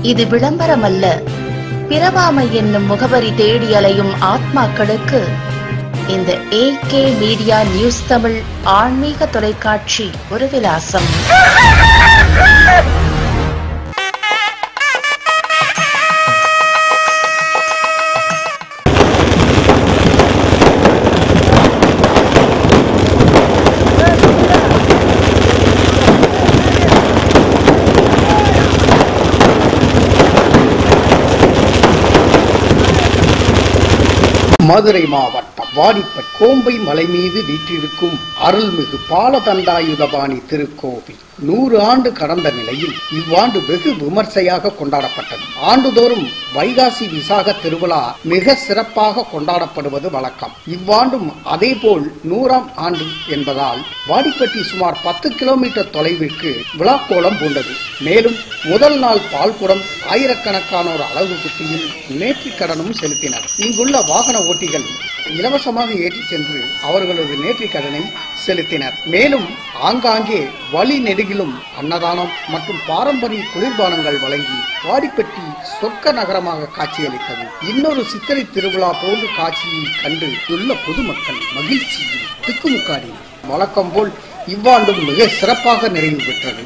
இது விளம்பரமல்ல. பிரவாமை என்னும் முகவரி தேடி அலையும் ஆத்மாக்களுக்கு இந்த AK மீடியா நியூஸ் தமிழ் ஆன்மீக தொலைக்காட்சி ஒரு விலாசம். மதுரை மாவட்டம் வாடிப்பட்டி கோம்பை மலை மீது வீற்றிருக்கும் அருள்மிகு பாலதண்டாயுதபாணி திருக்கோவில் 100 ஆண்டு கடந்த நிலையில் இவ்வாண்டு வெகு விமர்சையாக கொண்டாடப்பட்டது. ஆண்டுதோறும் வைகாசி விசாக திருவிழா மிக சிறப்பாக கொண்டாடப்படுவது வழக்கம். இவ்வாண்டும் அதேபோல் 100ஆம் ஆண்டு என்பதால் வாடிப்பட்டி சுமார் 10 கிலோமீட்டர் தொலைவிற்கு விழாக்கோலம் பூண்டது. மேலும் முதல் நாள் பால்குடம் ஆயிரக்கணக்கானோர் அழகு குட்டியில் நேர்த்திக்கடனும் செலுத்தினர். இங்குள்ள வாகன ஓட்டிகள் இலவசமாக ஏற்றிச் சென்று அவர்களது நேர்த்திக்கடனை செலுத்தினர். மேலும் ஆங்காங்கே வழி நெடுகிலும் அன்னதானம் மற்றும் பாரம்பரிய குளிர்பானங்கள் வழங்கி வாடிப்பட்டி சொர்க்க நகரமாக காட்சியளித்தது. இன்னொரு சித்திரை திருவிழா போன்று காட்சியை கண்டு உள்ள பொதுமக்கள் மகிழ்ச்சியில் திக்குமுக்காடினர். வழக்கம் போல் இவ்வாண்டும் மிக சிறப்பாக நிறைவு பெற்றது.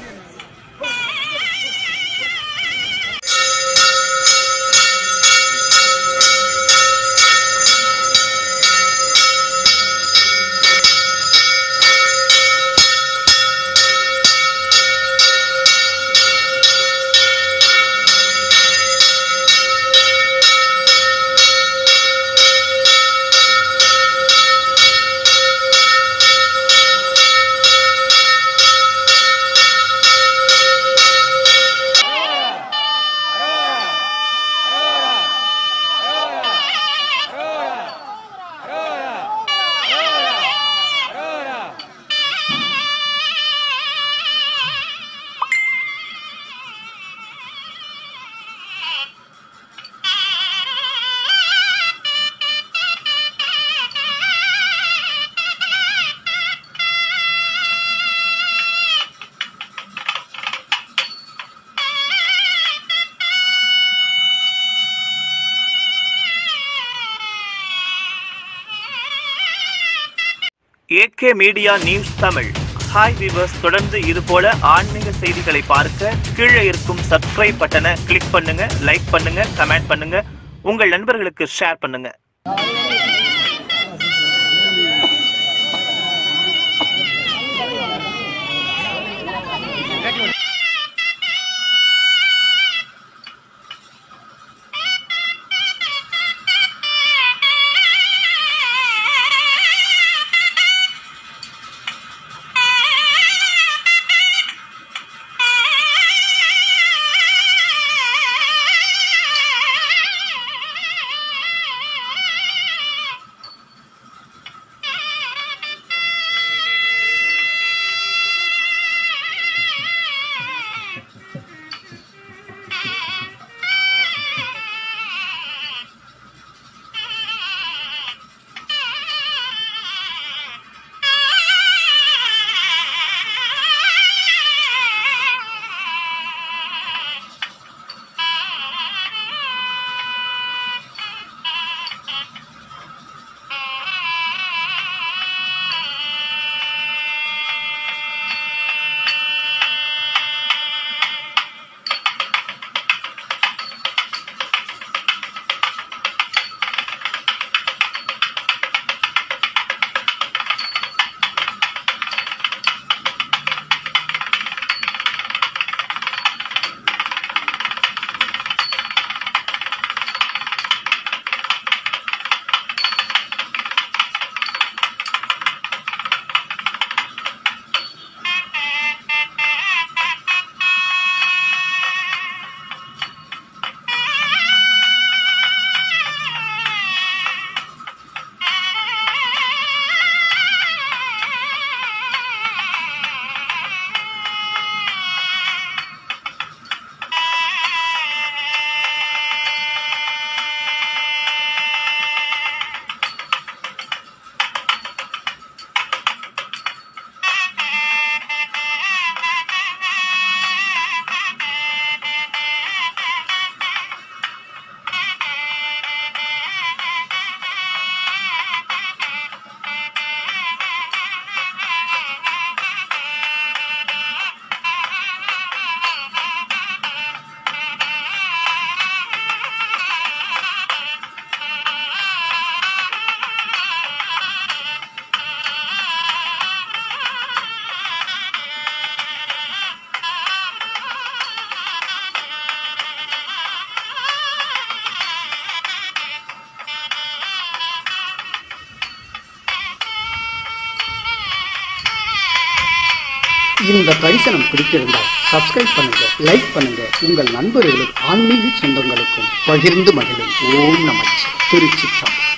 AK media news Tamil. Hi viewers, தொடர்ந்து இது போல ஆன்மீக செய்திகளை பார்க்க கீழே இருக்கும் சப்ஸ்கிரைப் பட்டனை கிளிக் பண்ணுங்க, லைக் பண்ணுங்க, கமெண்ட் பண்ணுங்க, உங்கள் நண்பர்களுக்கு ஷேர் பண்ணுங்க. இந்த தரிசனம் பிடித்திருந்தால் சப்ஸ்கிரைப் பண்ணுங்க, லைக் பண்ணுங்க, உங்கள் நண்பர்களுக்கும் ஆன்மீக சொந்தங்களுக்கும் பகிர்ந்து மகிழும். ஓம் நமச்சிவாய. திருச்சிற்றம்பலம்.